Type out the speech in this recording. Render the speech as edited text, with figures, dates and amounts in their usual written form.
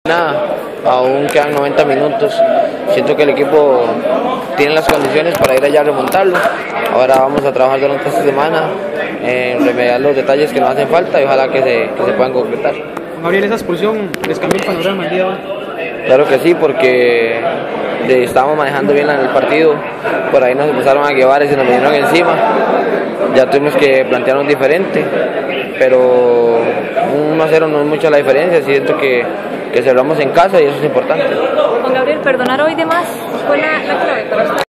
Nada, aún quedan 90 minutos. Siento que el equipo tiene las condiciones para ir allá a remontarlo. Ahora vamos a trabajar durante esta semana en remediar los detalles que nos hacen falta y ojalá que se puedan concretar. Gabriel, esa expulsión les cambió el panorama el día de hoy. Claro que sí, porque estábamos manejando bien el partido, por ahí nos empezaron a llevar y se nos vinieron encima. Ya tuvimos que plantearnos diferente, pero 1-0 no es mucha la diferencia. Siento que cerramos en casa y eso es importante. Juan Gabriel, perdonar hoy de más fue la clave para usted.